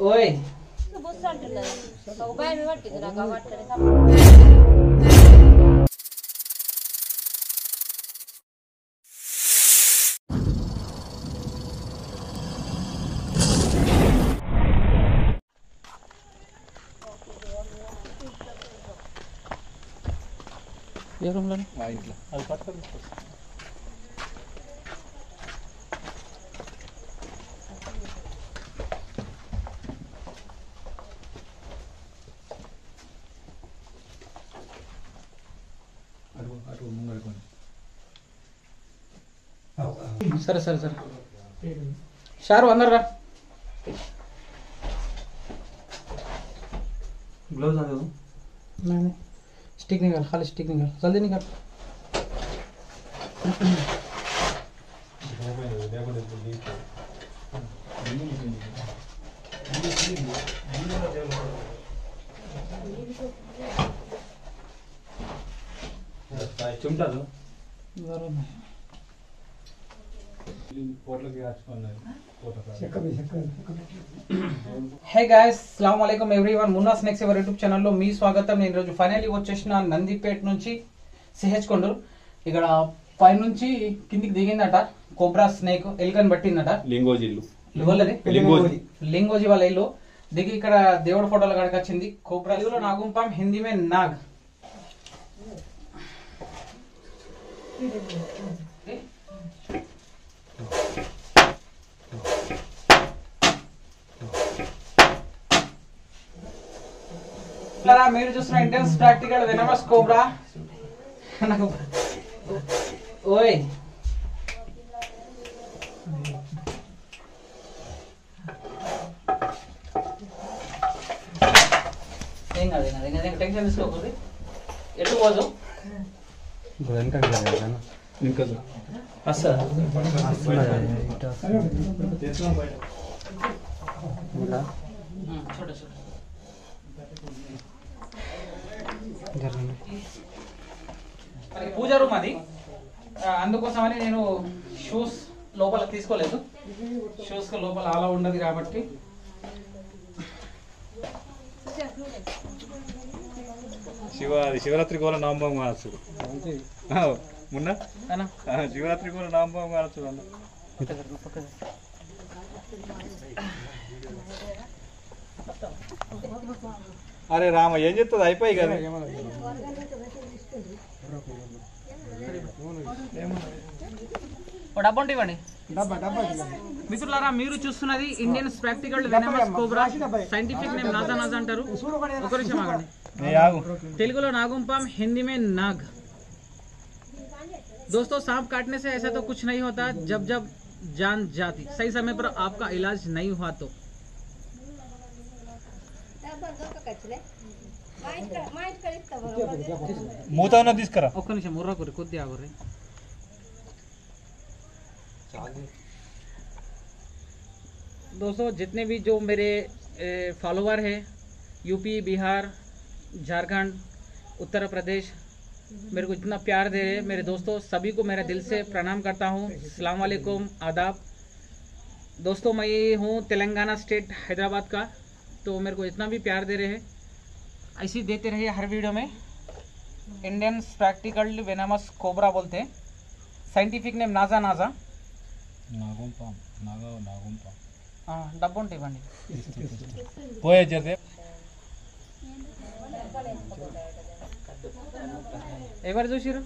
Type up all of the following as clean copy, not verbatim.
ఓయ్ బుస్ అంటున్నది ఒక భయం పట్టింది నాకు అవ్వట్లేదు ఏ రూమ్లో ఇంట్లో అది పట్టుకొని సరే సరే సరే షారు అందరు రా ग्लव्स आ दो नहीं स्टिक निकाल खाली स्टिक निकाल जल्दी निकाल चिमटा दो जरूर पोटल के आज कौन है హే గైస్ అస్సలాము అలైకుం everyone Munna snacks ever YouTube ఛానల్లో మీ స్వాగతం. నేను రోజు ఫైనల్లీ వచ్చేసిన నందిపేట నుంచి సిహెచ్ కొండూరు. ఇక్కడ పై నుంచి కిందికి దిగిందట కోబ్రా స్నేక్ ఎలుకని పట్టిందట. లింగోజిల్లు లింగోజీ వాళ్ళ ఇల్లు దిగి ఇక్కడ దేవుడి ఫోటోల కాడికి వచ్చింది. కోబ్రా తెలుగులో నాగుంపాం, హిందీ మే నాగ్. మీరు చూస్తున్న ఇంటెన్స్ ప్రాక్టికల్ వెనమస్ కోబ్రా. ఓయ్ ఏం కాదు టెన్షన్ తీసుకోకూడదు. ఎటు పోదు ఇంకా వస్తుందా చూడ చూడ పూజ రూమ్ అది. అందుకోసమని నేను షూస్ లోపల తీసుకోలేదు. షూస్ లోపల అలా ఉండదు కాబట్టి శివరాత్రి కోల నామభంగం కావచ్చు మున్న శివరాత్రి కోల నామభంగం కావచ్చు అన్న. అరే రామ ఏం చెప్తుంది అయిపోయి కదా. డబ్బా ఉంటే ఇవ్వండి మిత్రులారా. మీరు చూస్తున్నది Indian practical venomous cobra. Scientific name నాజా నాజా అంటారు. ఒక నిమిషం ఆగండి. తెలుగులో नागुम्पाम, हिंदी में नाग. दोस्तों सांप काटने से ऐसा तो कुछ नहीं होता जब जब जान जाती, सही समय पर आपका इलाज नहीं हुआ तो. మూత తీసుకురా. ఒక్క నిమిషం ముర్రా కుర్రి కొద్దిగా ఆగుర్రి. दोस्तों जितने भी जो मेरे फॉलोवर हैं यूपी, बिहार, झारखंड, उत्तर प्रदेश, मेरे को इतना प्यार दे रहे हैं मेरे दोस्तों, सभी को मेरा दिल से प्रणाम करता हूँ. अस्सलाम वालेकुम, आदाब. दोस्तों मैं हूँ तेलंगाना स्टेट हैदराबाद का. तो मेरे को इतना भी प्यार दे रहे हैं, ऐसे देते रहिए हर वीडियो में. इंडियन प्रैक्टिकल वेनमस कोबरा बोलते हैं. साइंटिफिक नेम नाजा नाजा. నాగుంపాం నాగుంపాం డబ్బు ఉంటే ఇవ్వండి. పోయే చేస్తే ఎవరు చూసిరు?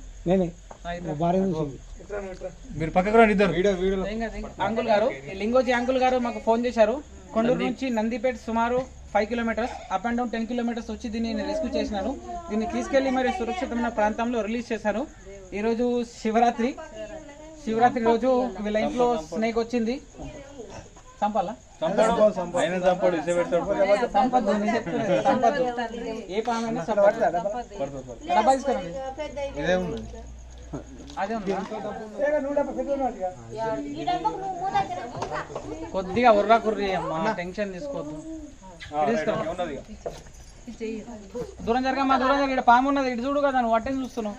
మీరు పక్కకు రండి ఇద్దరు. అంకుల్ గారు, లింగోజీ అంకుల్ గారు మాకు ఫోన్ చేశారు. కొండూరు నుంచి నందిపేట సుమారు 5 kilometres, up and down 10 kilometres వచ్చి దీన్ని నేను రెస్క్యూ చేసినాను. దీన్ని తీసుకెళ్లి మరి సురక్షితమైన ప్రాంతంలో రిలీజ్ చేశాను. ఈరోజు శివరాత్రి రోజు వీళ్ళ ఇంట్లో స్నేక్ వచ్చింది. సంపాలా సంపద్దు ఏ పామైనా డబ్బా తీసుకురండి. అదే కొద్దిగా ఉర్రా కుర్రి అమ్మా, టెన్షన్ తీసుకోవద్దు. దూరం జరగమ్మా, దూరం జరగ. ఇక్కడ పాము ఉన్నది, ఇటు చూడు కదా, నువ్వు అట్టేసి చూస్తున్నావు.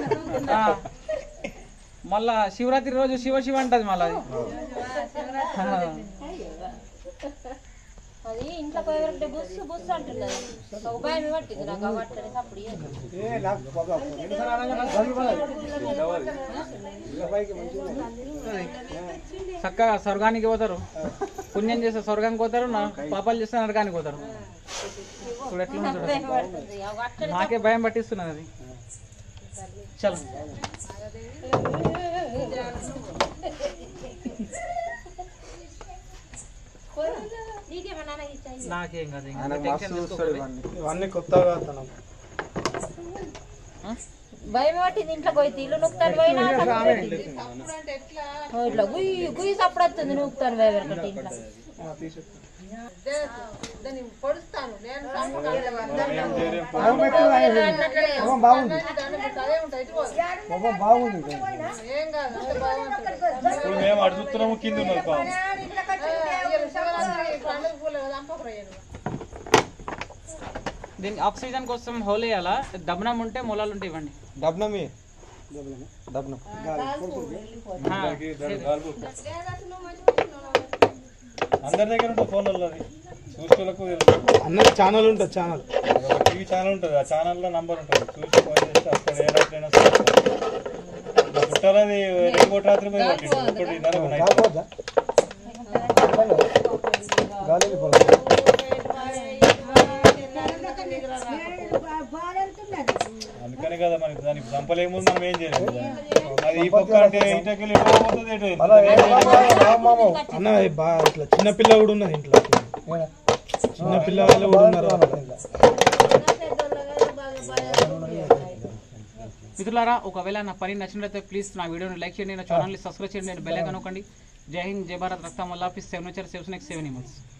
మళ్ళా శివరాత్రి రోజు శివ శివ అంటది మళ్ళీ. అది అది ఇంట్లో పోయారంటే బుస్సు బుస్సు అంటున్నది ఒక భయం పట్టింది నాకు ఆ పట్టని అప్పుడు చక్కగా స్వర్గానికి పోతారు, పుణ్యం చేస్తే స్వర్గానికి పోతారు, పాపాలు చేస్తే నరకానికి పోతారు. ఇప్పుడు ఎట్లా ఉంటుంది, నాకే భయం పట్టిస్తున్నది అది. చలో నాకేం కాదు, ఇవన్నీ కొత్తగా భయం పట్టింది. ఇంట్లో పోయి తీళ్ళు నొక్కుతాను పోయినా ఇట్లా గుయ్యి గుయ్యి సప్పుడు వస్తుంది నూకుతాను పోయి ఇంట్లో పొడుస్తాను బాగుంది. మేము అడుగుతున్నాము కింద దీనికి ఆక్సిజన్ కోసం హోల్ వేయాలా, దబ్నం ఉంటే మూలాలు ఉంటే ఇవ్వండి. డబ్నమే డబ్నం అందరి దగ్గర ఉంటుంది ఫోన్లలో, చూసుకోలకు అందరికి ఛానల్ ఉంటుంది. ఛానల్ టీవీ ఛానల్ ఉంటుంది, ఆ ఛానల్లో నంబర్ ఉంటుంది, చూసి ఫోన్ చేస్తే అక్కడ ఏ రాత్రైనా పుట్టాలది 2 రాత్రి పోయి రాకపోద్దా గాలి అందుకని కదా మనకి దానికి చంపలేముందు మనం ఏం చేయలేదు. అది ఈ పక్క అంటే ఇంటకెళ్ళి అన్న ఇట్లా చిన్నపిల్ల కూడా ఉన్నది ఇంట్లో, చిన్నపిల్ల వాళ్ళు కూడా ఉన్నారు. మిత్రులారా, ఒకవేళ నా పని నచ్చినట్లయితే ప్లీజ్ నా వీడియోని లైక్ చేయండి, నా ఛానల్ని సబ్స్క్రైబ్ చేయండి, బెల్ ఐకాన్ నొక్కండి. జై హింద్, జై భారత్, రక్తం వల్ల 7 నేచర్ 7 నెక్స్ట్ 7 animals.